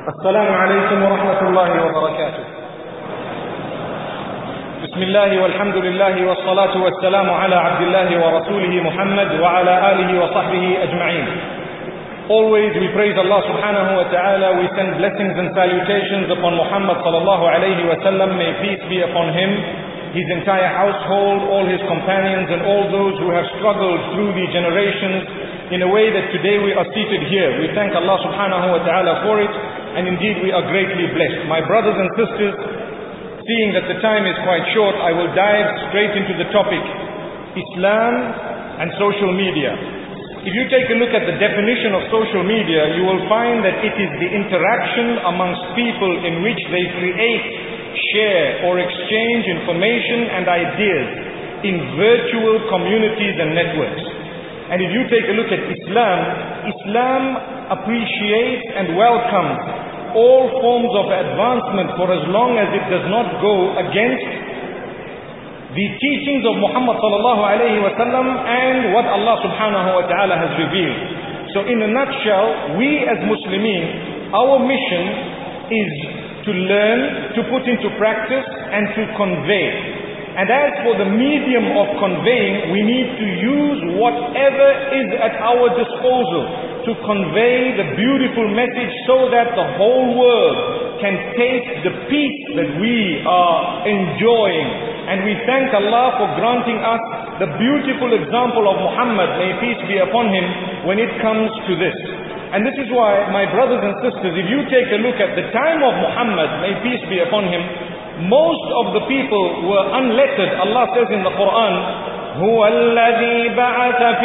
السلام عليكم ورحمة الله وبركاته. بسم الله والحمد لله والصلاة والسلام على عبد الله ورسوله محمد وعلى آله وصحبه أجمعين. Always we praise Allah subhanahu wa ta'ala. We send blessings and salutations upon Muhammad sallallahu alayhi wa sallam. May peace be upon him, his entire household, all his companions, and all those who have struggled through the generations in a way that today we are seated here. We thank Allah subhanahu wa ta'ala for it, and indeed we are greatly blessed. My brothers and sisters, seeing that the time is quite short, I will dive straight into the topic, Islam and social media. If you take a look at the definition of social media, you will find that it is the interaction amongst people in which they create, share or exchange information and ideas in virtual communities and networks. And if you take a look at Islam, Islam appreciates and welcomes all forms of advancement for as long as it does not go against the teachings of Muhammad sallallahu alayhi wa sallam and what Allah subhanahu wa ta'ala has revealed. So in a nutshell, we as Muslimin, our mission is to learn, to put into practice and to convey. And as for the medium of conveying, we need to use whatever is at our disposal to convey the beautiful message so that the whole world can taste the peace that we are enjoying. And we thank Allah for granting us the beautiful example of Muhammad, may peace be upon him, when it comes to this. And this is why, my brothers and sisters, if you take a look at the time of Muhammad, may peace be upon him, most of the people were unlettered. Allah says in the Quran, هُوَ الَّذِي بَعَثَ فِي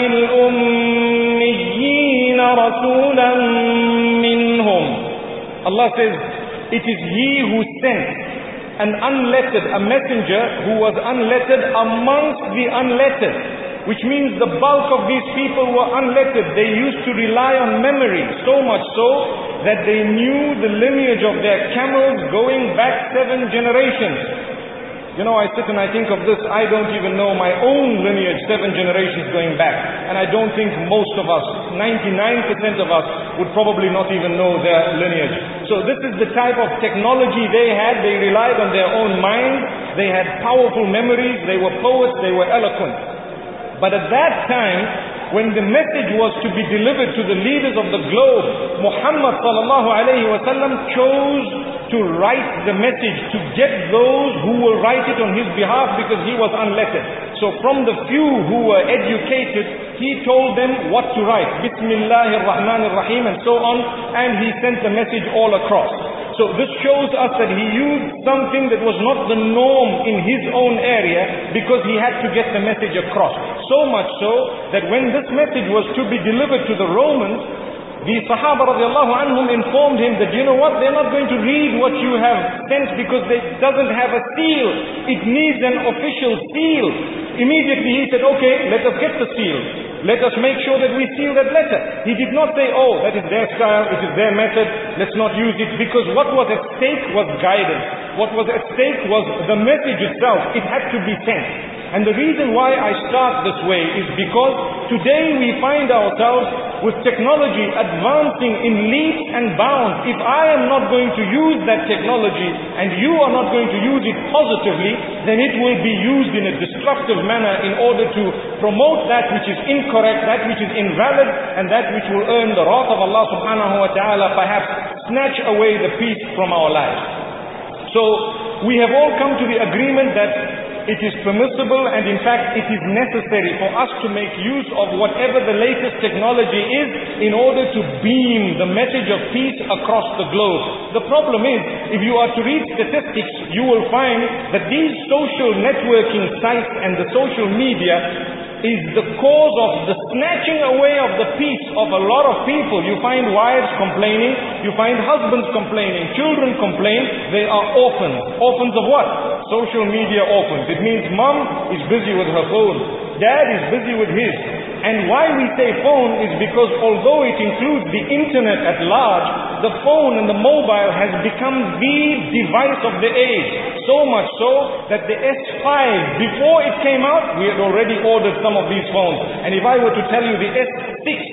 الْأُمِّيِّينَ رَسُولًا مِّنْهُمْ. Allah says, it is He who sent an unlettered, a messenger who was unlettered amongst the unlettered. Which means the bulk of these people were unlettered. They used to rely on memory, so much so that they knew the lineage of their camels going back 7 generations. You know, I sit and I think of this, I don't even know my own lineage 7 generations going back. And I don't think most of us, 99% of us, would probably not even know their lineage. So this is the type of technology they had. They relied on their own minds. They had powerful memories. They were poets. They were eloquent. But at that time, when the message was to be delivered to the leaders of the globe, Muhammad sallallahu alayhi wa sallam chose to write the message, to get those who will write it on his behalf, because he was unlettered. So from the few who were educated, he told them what to write. Bismillahir Rahmanir Rahim and so on, and he sent the message all across. So this shows us that he used something that was not the norm in his own area, because he had to get the message across. So much so that when this message was to be delivered to the Romans, the Sahaba radiallahu anhum informed him that, you know what, they're not going to read what you have sent because it doesn't have a seal. It needs an official seal. Immediately he said, okay, let us get the seal. Let us make sure that we seal that letter. He did not say, oh, that is their style, it is their method, let's not use it. Because what was at stake was guidance. What was at stake was the message itself. It had to be sent. And the reason why I start this way is because today we find ourselves with technology advancing in leaps and bounds. If I am not going to use that technology and you are not going to use it positively, then it will be used in a destructive manner in order to promote that which is incorrect, that which is invalid, and that which will earn the wrath of Allah subhanahu wa ta'ala, perhaps snatch away the peace from our lives. So we have all come to the agreement that it is permissible and in fact it is necessary for us to make use of whatever the latest technology is in order to beam the message of peace across the globe. The problem is, if you are to read statistics, you will find that these social networking sites and the social media is the cause of the snatching away of the peace of a lot of people. You find wives complaining, you find husbands complaining, children complain, they are orphans. Orphans of what? Social media orphans. It means mom is busy with her phone, dad is busy with his. And why we say phone is because although it includes the internet at large, the phone and the mobile has become the device of the age. So much so that the S5, before it came out, we had already ordered some of these phones. And if I were to tell you the S6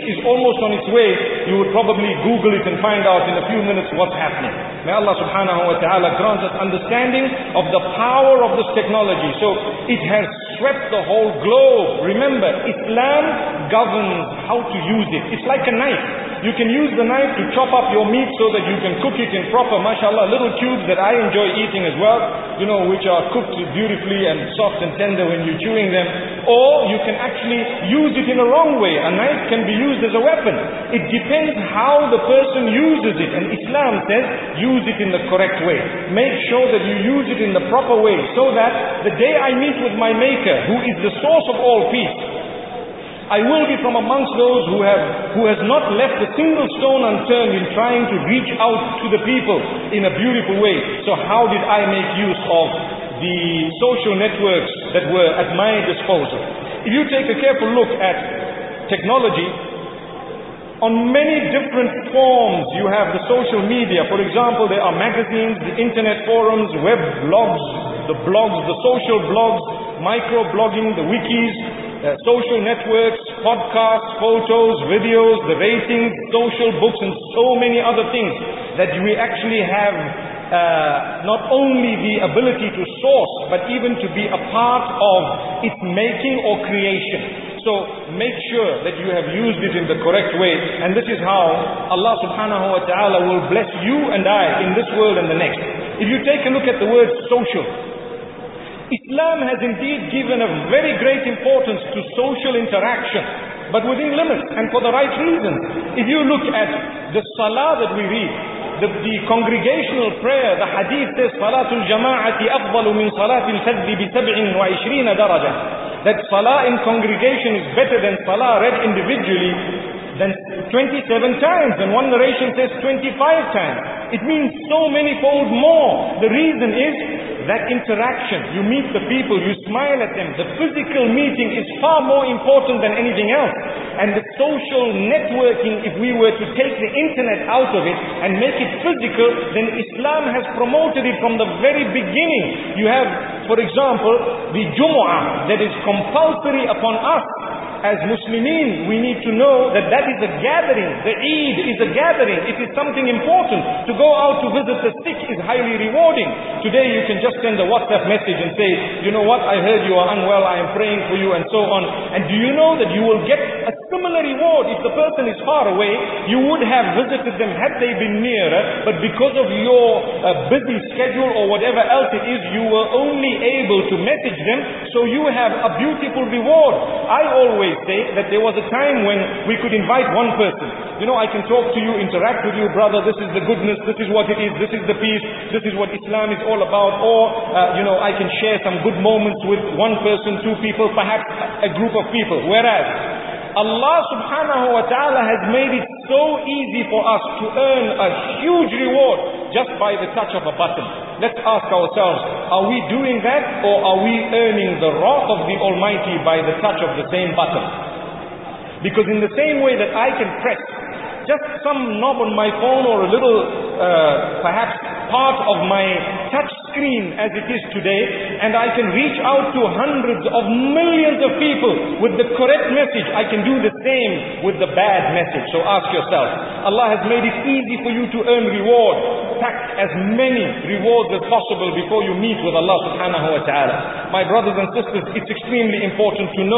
is almost on its way, you would probably Google it and find out in a few minutes what's happening. May Allah subhanahu wa ta'ala grant us understanding of the power of this technology. So it has swept the whole globe. Remember, Islam governs how to use it. It's like a knife. You can use the knife to chop up your meat so that you can cook it in proper, mashallah, little cubes that I enjoy eating as well, which are cooked beautifully and soft and tender when you're chewing them. Or you can actually use it in a wrong way. A knife can be used as a weapon. It depends how the person uses it. And Islam says, use it in the correct way. Make sure that you use it in the proper way, so that the day I meet with my Maker, who is the source of all peace, I will be from amongst those who has not left a single stone unturned in trying to reach out to the people in a beautiful way. So how did I make use of the social networks that were at my disposal? If you take a careful look at technology, on many different forms you have the social media. For example, there are magazines, the internet forums, web blogs, the social blogs, micro-blogging, the wikis, social networks, podcasts, photos, videos, the ratings, social books, and so many other things that we actually have not only the ability to source, but even to be a part of its making or creation. So make sure that you have used it in the correct way, and this is how Allah subhanahu wa ta'ala will bless you and I in this world and the next. If you take a look at the word social, Islam has indeed given a very great importance to social interaction, but within limits and for the right reasons. If you look at the salah that we read, the congregational prayer, the hadith says, Salatul Jama'ati afdalu min Salatil Fadli bi 27 daraja. That salah in congregation is better than salah read individually than 27 times. And one narration says 25 times. It means so many-fold more. The reason is that interaction. You meet the people, you smile at them. The physical meeting is far more important than anything else. And the social networking, if we were to take the internet out of it and make it physical, then Islam has promoted it from the very beginning. You have, for example, the Jumu'ah that is compulsory upon us. As Muslimin, we need to know that that is a gathering. The Eid is a gathering. It is something important. To go out to visit the sick is highly rewarding. Today you can just send a WhatsApp message and say, you know what, I heard you are unwell, I am praying for you, and so on. And do you know that you will get a similar reward if the person is far away? You would have visited them had they been nearer, but because of your busy schedule or whatever else it is, you were only able to message them, so you have a beautiful reward. I always say that there was a time when we could invite one person. I can talk to you, interact with you, brother, this is the goodness, this is what it is, this is the peace, this is what Islam is all about. Or, I can share some good moments with one person, two people, perhaps a group of people. Whereas, Allah subhanahu wa ta'ala has made it so easy for us to earn a huge reward just by the touch of a button. Let's ask ourselves, are we doing that, or are we earning the wrath of the Almighty by the touch of the same button? Because in the same way that I can press just some knob on my phone, or a little perhaps part of my touch screen as it is today, and I can reach out to hundreds of millions of people with the correct message, I can do the same with the bad message. So ask yourself, Allah has made it easy for you to earn reward. Pack as many rewards as possible before you meet with Allah subhanahu wa ta'ala. My brothers and sisters, it's extremely important to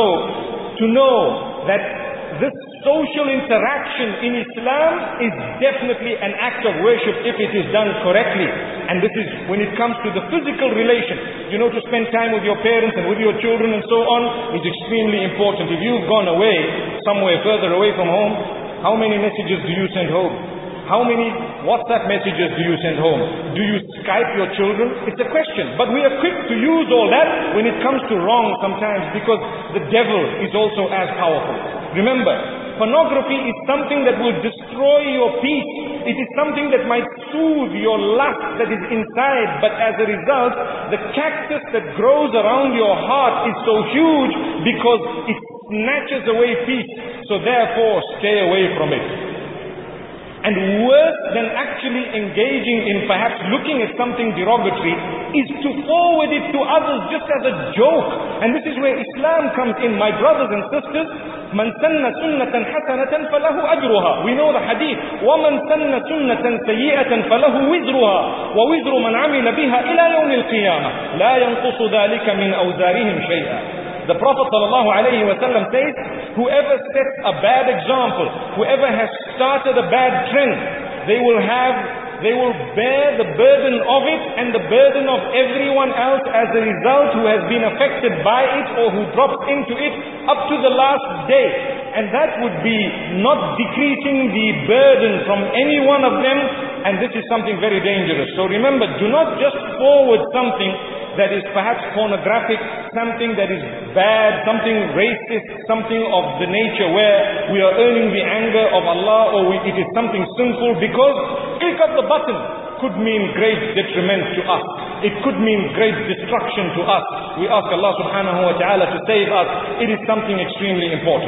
know that this social interaction in Islam is definitely an act of worship if it is done correctly. And this is when it comes to the physical relation. To spend time with your parents and with your children and so on is extremely important. If you've gone away, somewhere further away from home, how many messages do you send home? How many WhatsApp messages do you send home? Do you Skype your children? It's a question. But we are quick to use all that when it comes to wrong sometimes, because the devil is also as powerful. Remember, pornography is something that will destroy your peace. It is something that might soothe your lust that is inside, but as a result, the cactus that grows around your heart is so huge because it snatches away peace. So therefore, stay away from it. And worse than actually engaging in perhaps looking at something derogatory is to forward it to others just as a joke. And this is where Islam comes in, my brothers and sisters. من سن سنة حسنة فله أجرها. We know the hadith. ومن سن سنة سيئة فله وزرها ووزر من عمل بها إلى يوم القيامة لا ينقص ذلك من أوزارهم شيئا. The Prophet ﷺ says, whoever sets a bad example, whoever has started a bad trend, they will bear the burden of it and the burden of everyone else as a result who has been affected by it or who dropped into it up to the last day. And that would be not decreasing the burden from any one of them, and this is something very dangerous. So remember, do not just forward something that is perhaps pornographic, something that is bad, something racist, something of the nature where we are earning the anger of Allah, or it is something sinful, because click of the button could mean great detriment to us. It could mean great destruction to us. We ask Allah subhanahu wa ta'ala to save us. It is something extremely important.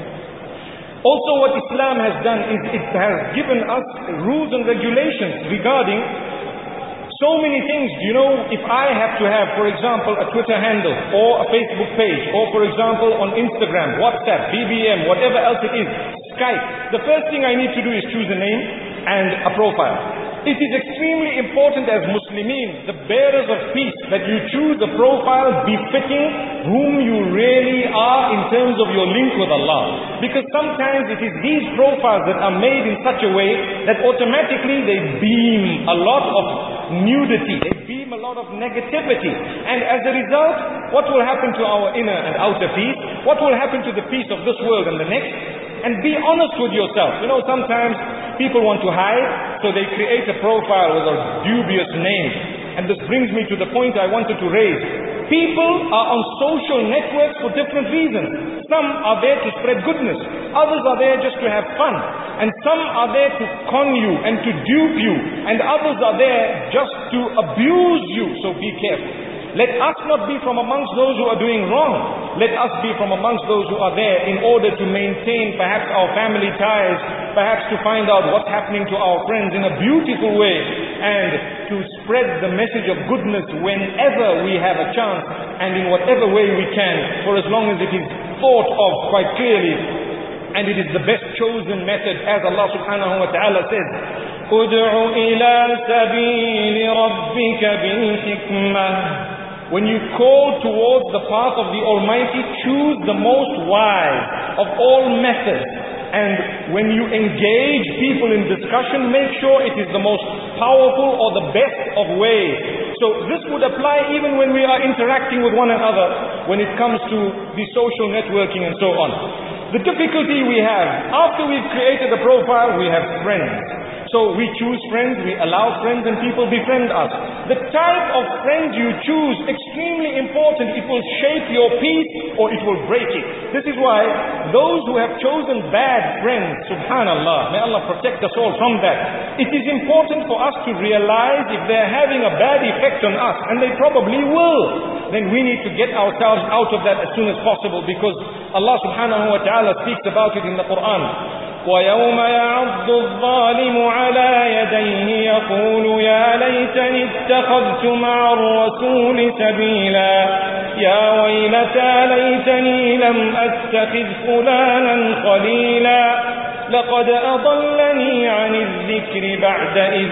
Also, what Islam has done is it has given us rules and regulations regarding so many things. You know, if I have to have, for example, a Twitter handle or a Facebook page, or for example on Instagram, WhatsApp, BBM, whatever else it is, Skype, the first thing I need to do is choose a name and a profile. It is extremely important as Muslimin, the bearers of peace, that you choose a profile befitting whom you really are in terms of your link with Allah. Because sometimes it is these profiles that are made in such a way that automatically they beam a lot of nudity, they beam a lot of negativity. And as a result, what will happen to our inner and outer peace? What will happen to the peace of this world and the next? And be honest with yourself. You know, sometimes people want to hide, so they create a profile with a dubious name. And this brings me to the point I wanted to raise. People are on social networks for different reasons. Some are there to spread goodness. Others are there just to have fun. And some are there to con you and to dupe you. And others are there just to abuse you. So be careful. Let us not be from amongst those who are doing wrong. Let us be from amongst those who are there in order to maintain perhaps our family ties, perhaps to find out what's happening to our friends in a beautiful way, and to spread the message of goodness whenever we have a chance and in whatever way we can, for as long as it is thought of quite clearly and it is the best chosen method, as Allah subhanahu wa ta'ala says, "Ud'u ila sabili rabbika bil hikmah." When you call towards the path of the Almighty, choose the most wise of all methods. And when you engage people in discussion, make sure it is the most powerful or the best of ways. So this would apply even when we are interacting with one another, when it comes to the social networking and so on. The difficulty we have, after we've created a profile, we have friends. So we choose friends, we allow friends, and people befriend us. The type of friends you choose, extremely important. It will shape your peace or it will break it. This is why those who have chosen bad friends, subhanallah, may Allah protect us all from that. It is important for us to realize if they're having a bad effect on us, and they probably will, then we need to get ourselves out of that as soon as possible, because Allah subhanahu wa ta'ala speaks about it in the Quran. وَيَوْمَ يَعَضُّ الظَّالِمُ عَلَى يَدَيْهِ يَقُولُ يَا لَيْتَنِي اتَّخَذْتُ مَعَ الرَّسُولِ سَبِيلًا يَا وَيْلَتَى لَيْتَنِي لَمْ أَتَّخِذْ فُلَانًا خَلِيلًا لَقَدْ أَضَلَّنِي عَنِ الذِّكْرِ بَعْدَ إِذْ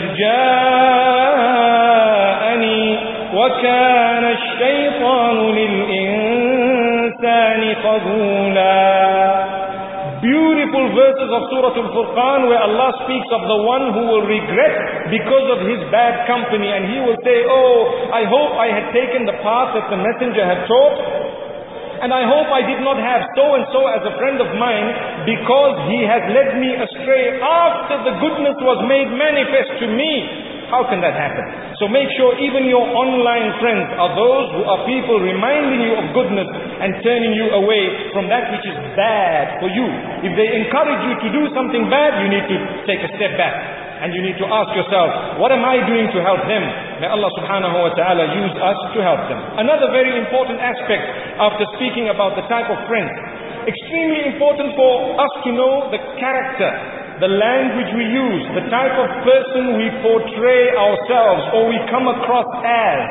جَاءَنِي وَكَانَ الشَّيْطَانُ لِلْإِنسَانِ خَذُولًا. Beautiful verses of Surah Al-Furqan, where Allah speaks of the one who will regret because of his bad company, and he will say, "Oh, I hope I had taken the path that the messenger had taught, and I hope I did not have so and so as a friend of mine, because he has led me astray after the goodness was made manifest to me." How can that happen? So make sure even your online friends are those who are people reminding you of goodness and turning you away from that which is bad for you. If they encourage you to do something bad, you need to take a step back. And you need to ask yourself, what am I doing to help them? May Allah subhanahu wa ta'ala use us to help them. Another very important aspect after speaking about the type of friends, extremely important for us to know the character, the language we use, the type of person we portray ourselves or we come across as.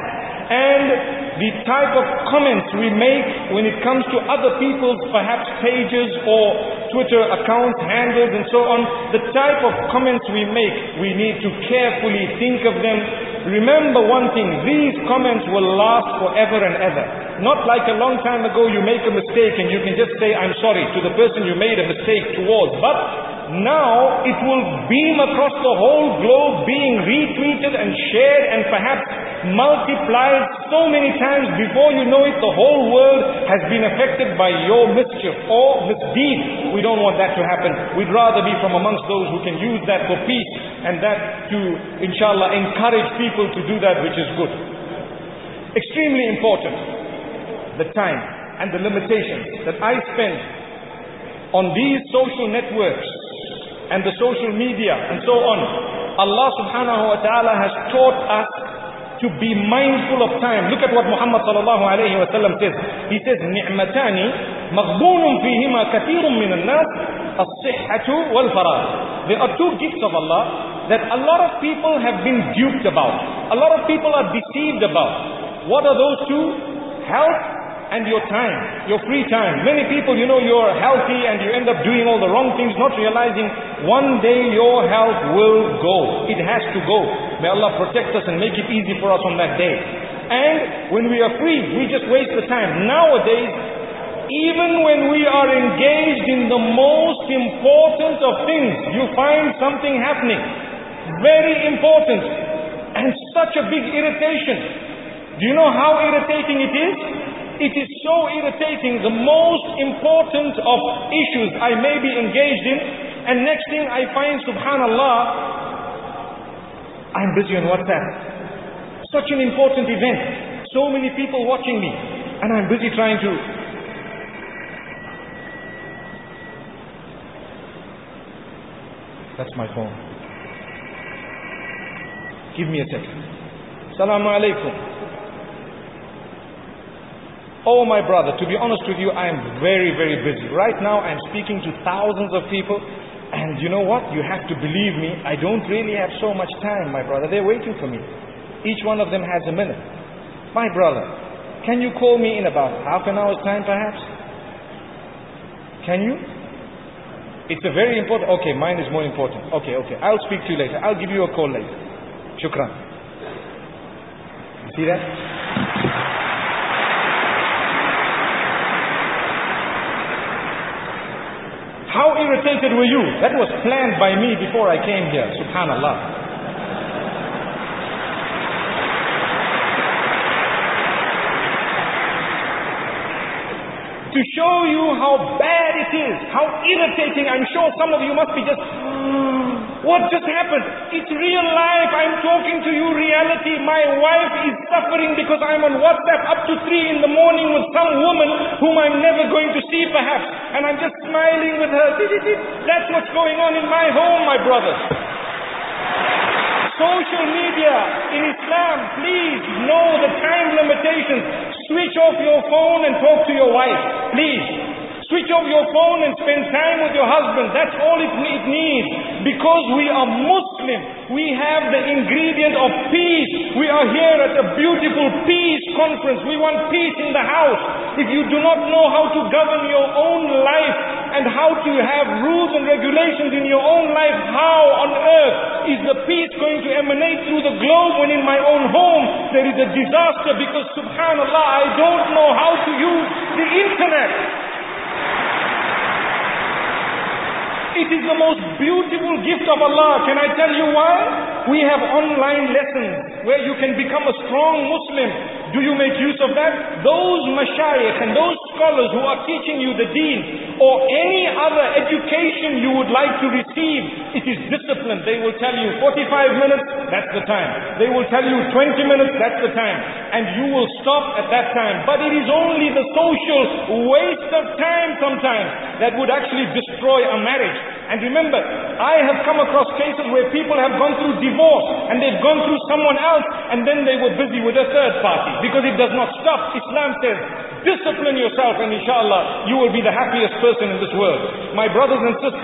and the type of comments we make when it comes to other people's perhaps pages or Twitter accounts, handles and so on, the type of comments we make, we need to carefully think of them. Remember one thing, these comments will last forever and ever. Not like a long time ago you make a mistake and you can just say, I'm sorry, to the person you made a mistake towards. But now it will beam across the whole globe, being retweeted and shared and perhaps multiplied so many times. Before you know it, the whole world has been affected by your mischief or misdeed. We don't want that to happen. We'd rather be from amongst those who can use that for peace, and that to, inshallah, encourage people to do that which is good. Extremely important, the time and the limitations that I spend on these social networks and the social media and so on. Allah subhanahu wa ta'ala has taught us to be mindful of time. Look at what Muhammad sallallahu alayhi wa sallam says. He says, نِعْمَتَانِ مَغْبُونٌ فِيهِمَا كَثِيرٌ مِّنَ النَّاسِ الصِّحَّةُ وَالْفَرَاغُ. There are two gifts of Allah that a lot of people have been duped about. A lot of people are deceived about. What are those two? Health and your time, your free time. Many people, you're healthy and you end up doing all the wrong things, not realizing one day your health will go. It has to go. May Allah protect us and make it easy for us on that day. And when we are free, we just waste the time. Nowadays, even when we are engaged in the most important of things, you find something happening. Very important. And such a big irritation. Do you know how irritating it is? It is so irritating, the most important of issues I may be engaged in, and next thing I find, subhanallah, I'm busy on WhatsApp. Such an important event, so many people watching me, and I'm busy trying to... That's my phone. Give me a second. Assalamu alaikum. Oh my brother, to be honest with you, I am very, very busy. Right now I am speaking to thousands of people, and you know what? You have to believe me, I don't really have so much time, my brother. They're waiting for me. Each one of them has a minute. My brother, can you call me in about half an hour's time perhaps? Can you? It's a very important... Okay, mine is more important. Okay, I'll speak to you later. I'll give you a call later. Shukran. You see that? How irritated were you? That was planned by me before I came here. Subhanallah. To show you how bad it is, how irritating, I'm sure some of you must be just, what just happened? It's real life. I'm talking to you reality. My wife is suffering because I'm on WhatsApp up to 3 in the morning with some woman whom I'm never going to see perhaps. And I'm just smiling with her. That's what's going on in my home, my brothers. Social media in Islam, please know the time limitations. Switch off your phone and talk to your wife, please. Switch off your phone and spend time with your husband. That's all it needs. Because we are Muslim, we have the ingredient of peace. We are here at a beautiful peace conference. We want peace in the house. If you do not know how to govern your own life and how to have rules and regulations in your own life, how on earth is the peace going to emanate through the globe when in my own home there is a disaster? Because subhanallah, I don't know how to use the internet. It is the most beautiful gift of Allah. Can I tell you why? We have online lessons where you can become a strong Muslim. Do you make use of that? Those mashayikh and those scholars who are teaching you the deen or any other education you would like to receive, it is discipline. They will tell you 45 minutes, that's the time. They will tell you 20 minutes, that's the time. And you will stop at that time. But it is only the social waste of time sometimes that would actually destroy a marriage. And remember, I have come across cases where people have gone through divorce and they've gone through someone else and then they were busy with a third party because it does not stop. Islam says, discipline yourself and inshallah you will be the happiest person in this world. My brothers and sisters,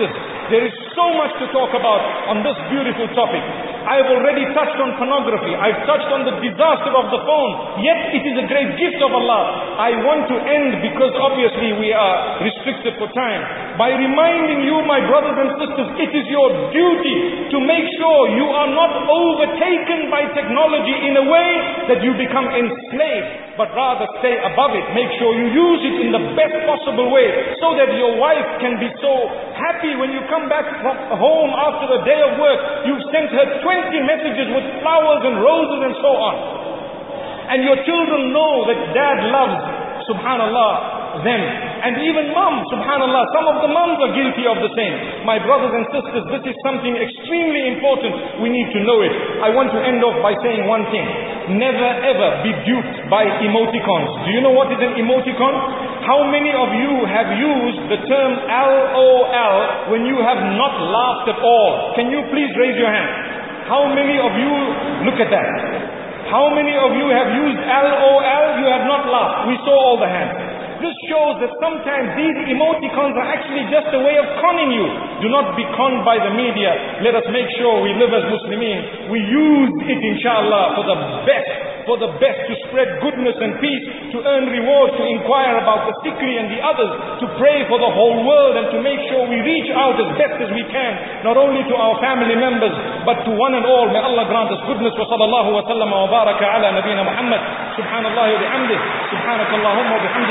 There is so much to talk about on this beautiful topic. I have already touched on pornography. I've touched on the disaster of the phone. Yet it is a great gift of Allah. I want to end, because obviously we are restricted for time, by reminding you, my brothers and sisters, it is your duty to make sure you are not overtaken by technology in a way that you become enslaved, but rather stay above it. Make sure you use it in the best possible way, so that your wife can be so happy when you come back from home after a day of work. You've sent her 20 messages with flowers and roses and so on. And your children know that dad loves, subhanallah, them. And even mom, subhanallah, some of the moms are guilty of the same. My brothers and sisters, this is something extremely important. We need to know it. I want to end off by saying one thing. Never ever be duped by emoticons. Do you know what is an emoticon? How many of you have used the term LOL when you have not laughed at all? Can you please raise your hand? How many of you, look at that. How many of you have used LOL? You have not laughed. We saw all the hands. This shows that sometimes these emoticons are actually just a way of conning you. Do not be conned by the media. Let us make sure we live as Muslimin. We use it, inshallah, for the best, to spread goodness and peace, to earn reward, to inquire about the sickly and the others, to pray for the whole world, and to make sure we reach out as best as we can, not only to our family members, but to one and all. May Allah grant us goodness. Wa sallallahu wa sallam wa baraka ala nabina Muhammad. Subhanallah wa bihamdih. Subhanakallahumma wa bihamdih.